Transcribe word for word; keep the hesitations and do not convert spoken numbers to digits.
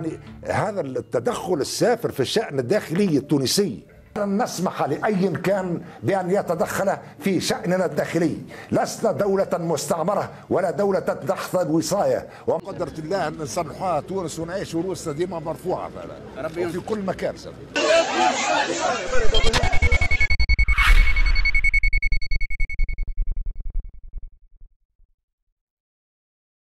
يعني هذا التدخل السافر في الشأن الداخلي التونسي، لن نسمح لأي كان بأن يتدخل في شأننا الداخلي. لسنا دولة مستعمرة ولا دولة تحت الوصاية، وقدرة الله أن نصلحها تونس ونعيش ورؤوسنا ديما مرفوعة في كل مكان.